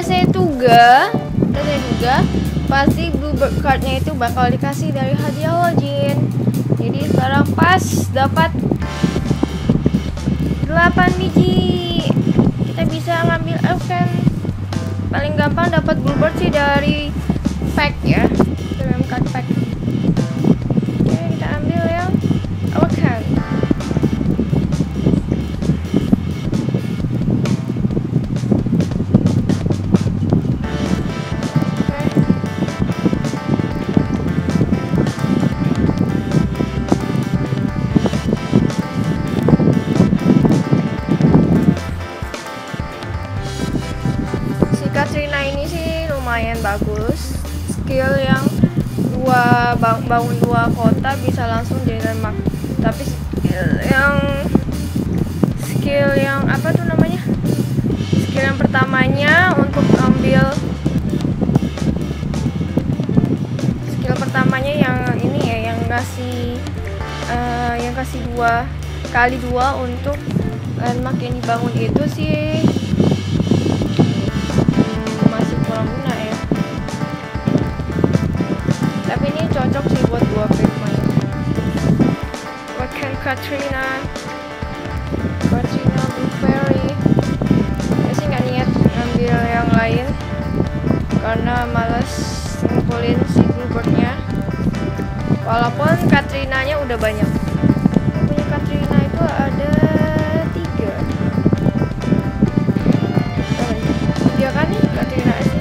saya duga pasti bluebird cardnya itu bakal dikasih dari hadiah lo, Jin. Jadi sekarang pas dapat 8 biji, kita bisa ngambil elfen. Paling gampang dapat bluebird sih dari pack ya, premium card pack. Oke, kita ambil yang elfen. Katrina ini sih lumayan bagus, skill yang bangun 2 kota bisa langsung jadi landmark. Tapi skill yang apa tuh namanya, skill yang pertamanya untuk ambil skill pertamanya yang ini ya, yang kasih 2 kali 2 untuk landmark yang dibangun itu sih guna ya, tapi ini cocok sih buat 2 pigman. Waken Katrina Blueberry. Saya sih nggak niat ngambil yang lain karena males ngumpulin si bluebirdnya, walaupun Katrinanya udah banyak. Yang punya Katrina itu ada 3 kan nih Katrina sih.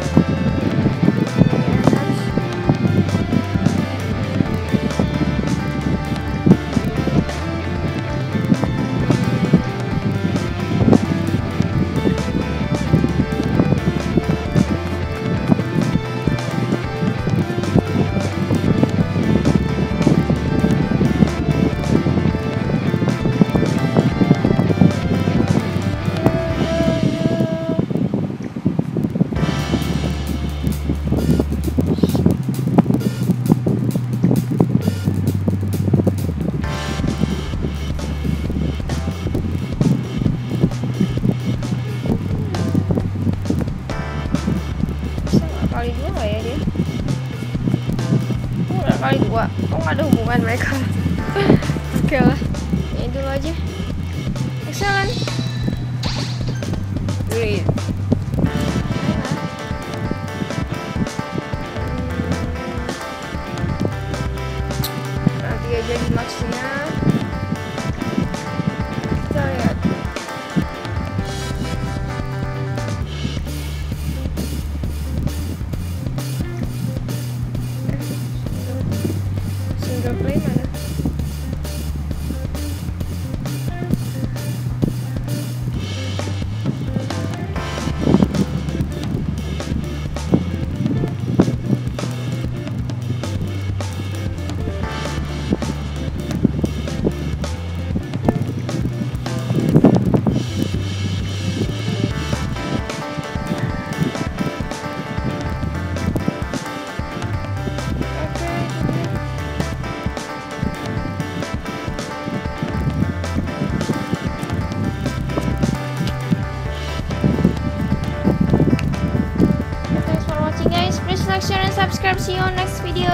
Kali 2 nggak ya dia? Udah kali 2, kok nggak ada hubungan mereka? Oke lah, ini dulu aja. Excellent. Great. Nanti aja di maksnya. Kita lihat. Play mana? Like, share, and subscribe. See you on next video.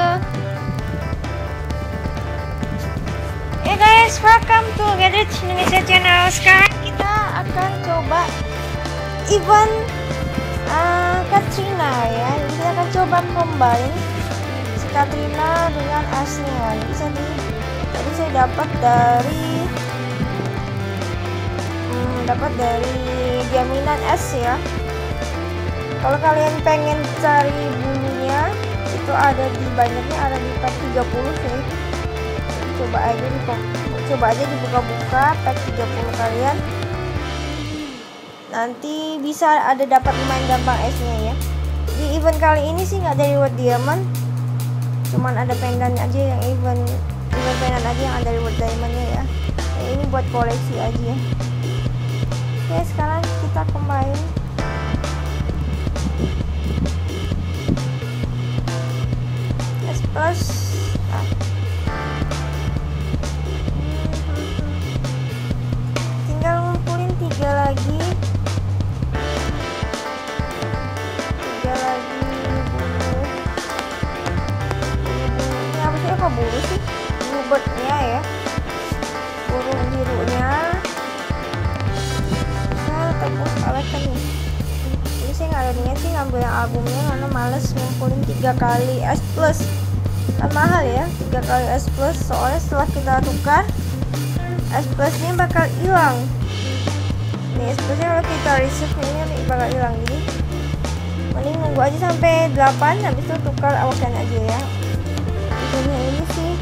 Hey guys, welcome to Gadget Indonesia channel. Sekarang kita akan coba event Katrina ya. Jadi kita akan coba combine si Katrina dengan asnya. Jadi tadi saya dapat dari jaminan es ya. Kalau kalian pengen cari bulunya, itu ada di banyaknya, ada di pack 30 sih. Coba aja dibuka-buka pack 30 kalian. Nanti bisa ada dapat lumayan gampang esnya ya. Di event kali ini sih nggak ada reward diamond, cuman ada pendan aja yang event pendan aja yang ada reward diamondnya ya. Ini buat koleksi aja. Oke, sekarang kita combine. Plus tinggal ngumpulin 3 lagi. buru sih bluebirdnya ya, burung birunya. Nah terus awaken nih. Ini saya nggak ada niat sih ngambil yang albumnya karena males ngumpulin 3 kali S plus, kan mahal ya 3 kali S plus, soalnya setelah kita tukar S plusnya bakal hilang. Nih S plusnya kalau kita reserve ini bakal hilang, jadi mending nunggu aja sampai 8 habis itu tukar awaken aja ya. Ini sih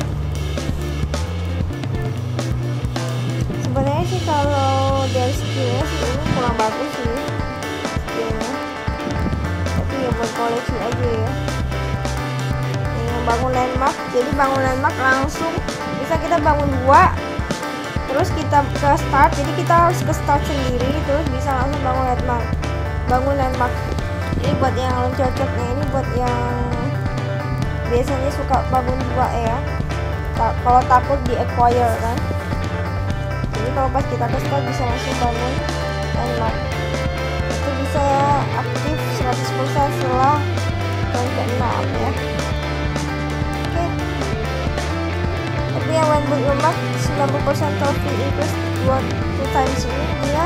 sebenarnya sih kalau dari skillnya sih ini kurang bagus sih skillnya, tapi ya buat koleksi aja ya. Ini bangun landmark, jadi bangun landmark langsung bisa kita bangun 2 terus kita ke start, jadi kita harus ke start sendiri terus bisa langsung bangun landmark. Ini buat yang cocok nih, ini buat yang biasanya suka bangun 2 ya, kalau takut di acquire kan. Jadi kalau pas kita ke start bisa langsung bangun landmark, itu bisa aktif 100% setelah tahun ke-6 ya. Oke. Tapi yang main berlemak 90% trophy increase 2 times ini dia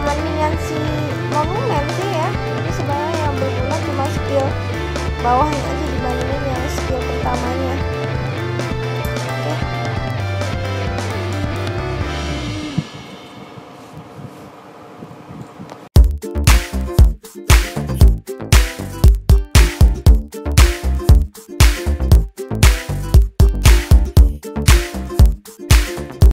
mendingan si monumen sih ya. Jadi sebenarnya yang berguna cuma skill bawahnya